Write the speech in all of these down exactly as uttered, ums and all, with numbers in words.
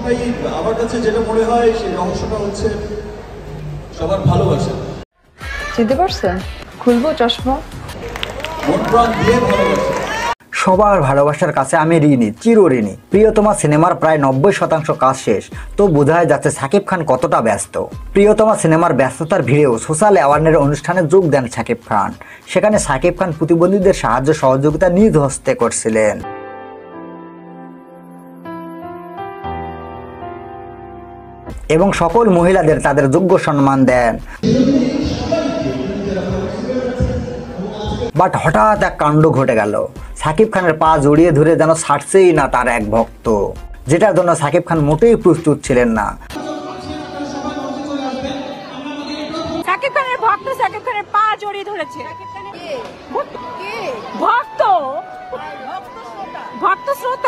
ভাই আমার কাছে যেটা মনে হয় সেই রহস্যটা হচ্ছে সবার ভালোবাসা। চিনতে পারছেন? খুলবো চশমা? মন প্রাণ দিয়ে ভালোবাসা। সবার ভালোবাসার কাছে আমি ঋণী, চির ঋণী। প্রিয়তমা সিনেমার প্রায় নব্বই শতাংশ কাজ শেষ, তো বোঝাই যাচ্ছে শাকিব খান কতটা ব্যস্ত। প্রিয়তমা সিনেমার ব্যস্ততার ভিড়েও সোশ্যাল অ্যাওয়ারনেস অনুষ্ঠানে যোগ দেন শাকিব খান। সেখানে শাকিব খান প্রতিবন্ধীদের সাহায্য সহযোগিতা নিজ হস্তে করছিলেন। এবং সকল মহিলাদের তাদের যোগ্য সম্মান দেন। বাট হঠাৎ এক কাণ্ড ঘটে গেল। শাকিব খানের পা জড়িয়ে ধরে যেন ছাড়ছেই না তার এক ভক্ত, যেটার জন্য শাকিব খান মোটেই প্রস্তুত ছিলেন না। শাকিব খানের ভক্ত শাকিব খানের পা জড়িয়ে ধরেছে। ভক্ত ভক্ত শ্রোতা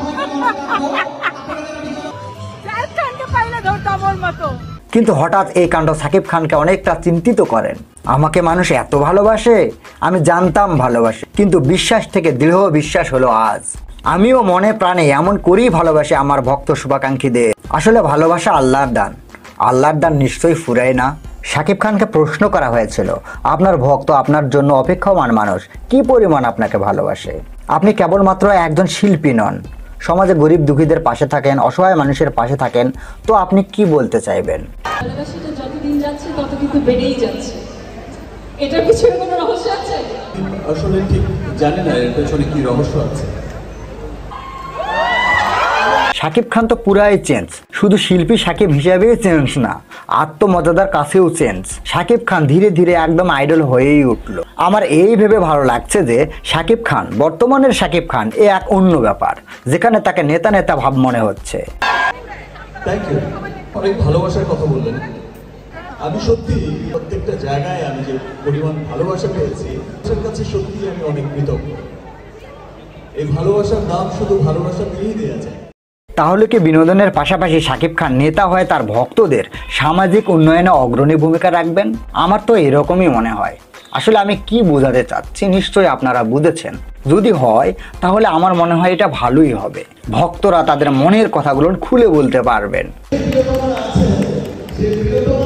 কিন্তু হঠাৎ এই কাণ্ড শাকিব খানকে অনেকটা চিন্তিত করেন। আমাকে মানুষ এত ভালোবাসে, আমি জানতাম ভালোবাসে, কিন্তু বিশ্বাস থেকে দৃঢ় বিশ্বাস হলো আজ। আমিও মনে প্রাণে এমন করেই ভালোবাসি আমার ভক্ত শুভাকাঙ্ক্ষীদের। আসলে ভালোবাসা আল্লাহর দান, আল্লাহর দান নিশ্চয়ই ফুরায় না। শাকিব খানকে প্রশ্ন করা হয়েছিল, আপনার ভক্ত আপনার জন্য অপেক্ষমান মানুষ কি পরিমাণ আপনাকে ভালোবাসে? আপনি কেবলমাত্র একজন শিল্পী নন, সমাজে গরিব দুঃখীদের পাশে থাকেন, অসহায় মানুষের পাশে থাকেন, তো আপনি কি বলতে চাইবেন? ভালোবাসাটা যতদিন যাচ্ছে তত কিন্তু বেড়েই যাচ্ছে। এটার পিছনে কোনো রহস্য আছে? আসলে ঠিক জানি না এর পেছনে কি রহস্য আছে। শাকিব খান তো পুরাই চেঞ্জ, শুধু শিল্পী শাকিব হিসাবেই চেঞ্জ না, আত্মমর্যাদার কাছেও চেঞ্জ। শাকিব খান ধীরে ধীরে একদম আইডল হয়েই উঠলো। আমার এই ভেবে ভালো লাগছে যে শাকিব খান, বর্তমানের শাকিব খান এ এক অন্য ব্যাপার, যেখানে তাকে নেতা নেতা ভাব মনে হচ্ছে। থ্যাংক ইউ, অনেক ভালোবাসার কথা বললেন। আমি সত্যি প্রত্যেকটা জায়গায় আমি যে পরিমাণ ভালোবাসা পেয়েছি তার কাছে সত্যি আমি অনেক কৃতজ্ঞ। এই ভালোবাসার দাম শুধু ভালোবাসা দিয়েই দেওয়া যায়। তাহলে কি বিনোদনের পাশাপাশি শাকিব খান নেতা হয়ে তার ভক্তদের সামাজিক উন্নয়নে অগ্রণী ভূমিকা রাখবেন? আমার তো এরকমই মনে হয়। আসলে আমি কি বোঝাতে চাচ্ছি নিশ্চয়ই আপনারা বুঝেছেন। যদি হয় তাহলে আমার মনে হয় এটা ভালোই হবে। ভক্তরা তাদের মনের কথাগুলো খুলে বলতে পারবেন।